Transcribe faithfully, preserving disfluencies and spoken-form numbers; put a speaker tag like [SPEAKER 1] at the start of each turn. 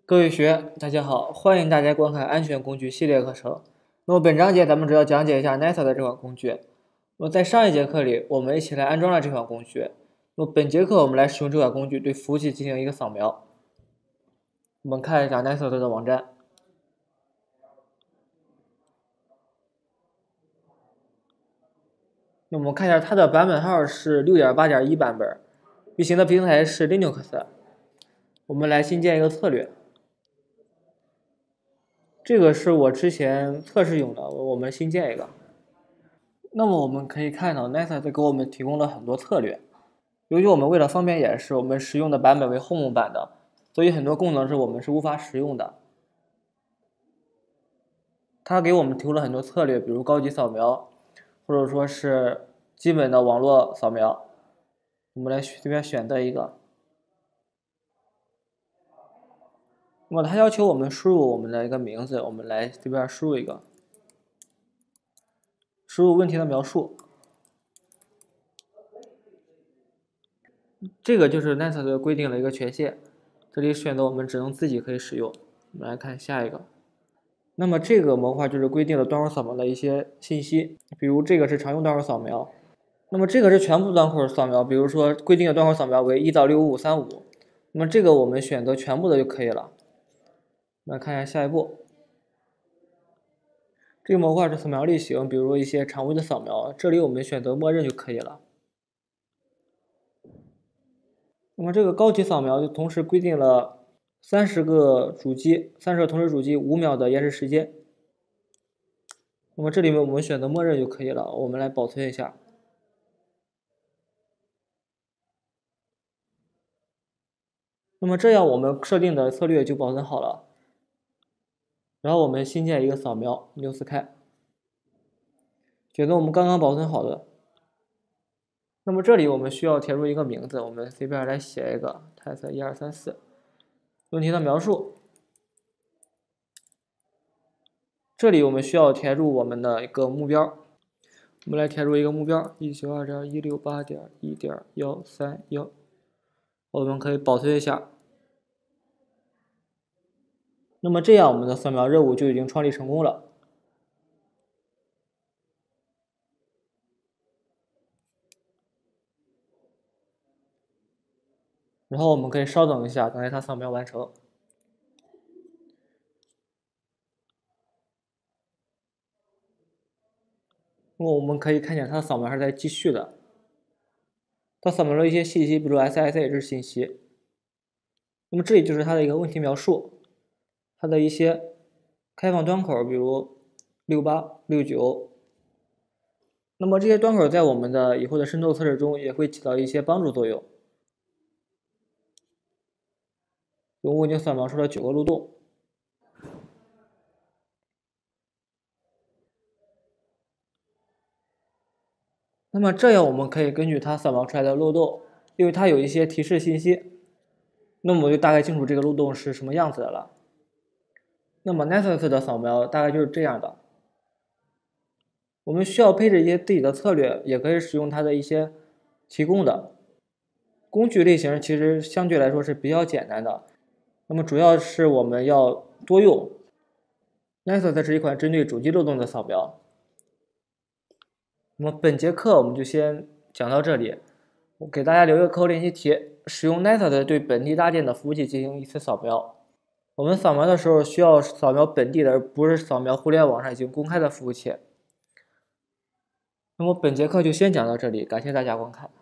[SPEAKER 1] 各位学员，大家好，欢迎大家观看安全工具系列课程。那么本章节咱们主要讲解一下 N I S A 的这款工具。那么在上一节课里，我们一起来安装了这款工具。那么本节课我们来使用这款工具对服务器进行一个扫描。我们看一下 N I S A 的网站。那我们看一下它的版本号是 六点八点一 版本，运行的平台是 Linux。我们来新建一个策略。这个是我之前测试用的，我们新建一个。那么我们可以看到 N I S A 给我们提供了很多策略。由于我们为了方便演示，我们使用的版本为 Home 版的，所以很多功能是我们是无法使用的。它给我们提供了很多策略，比如高级扫描，或者说是基本的网络扫描。我们来随便选择一个。那么它要求我们输入我们的一个名字，我们来这边输入一个，输入问题的描述。这个就是 N I S A 规定的一个权限，这里选择我们只能自己可以使用。我们来看下一个。那么这个模块就是规定了端口扫描的一些信息，比如这个是常用端口扫描，那么这个是全部端口扫描，比如说规定的端口扫描为一到六五五三五，那么这个我们选择全部的就可以了。来看一下下一步，这个模块是扫描类型，比如说一些常规的扫描，这里我们选择默认就可以了。那么这个高级扫描就同时规定了三十个主机，三十个同时主机五秒的延时时间。那么这里面我们选择默认就可以了，我们来保存一下。那么这样我们设定的策略就保存好了。然后我们新建一个扫描 New Sky， 选择我们刚刚保存好的。那么这里我们需要填入一个名字，我们随便来写一个 test 一二三四，问题的描述。这里我们需要填入我们的一个目标，我们来填入一个目标 一九二点一六八点一点一三一，我们可以保存一下。那么这样我们的扫描任务就已经创立成功了。然后我们可以稍等一下，等待它扫描完成。那么我们可以看见它的扫描还是在继续的，它扫描了一些信息，比如 S S H 信息。那么这里就是它的一个问题描述，它的一些开放端口，比如六八、六九。那么这些端口在我们的以后的渗透测试中也会起到一些帮助作用。用户已经扫描出了九个漏洞。那么这样我们可以根据它扫描出来的漏洞，因为它有一些提示信息，那么我就大概清楚这个漏洞是什么样子的了。那么 N I S A 的扫描大概就是这样的。我们需要配置一些自己的策略，也可以使用它的一些提供的工具类型，其实相对来说是比较简单的。那么主要是我们要多用。N I S A 是一款针对主机漏洞的扫描。那么本节课我们就先讲到这里，我给大家留一个课后练习题，使用 N I S A 对本地搭建的服务器进行一次扫描。我们扫描的时候需要扫描本地的，而不是扫描互联网上已经公开的服务器。那么本节课就先讲到这里，感谢大家观看。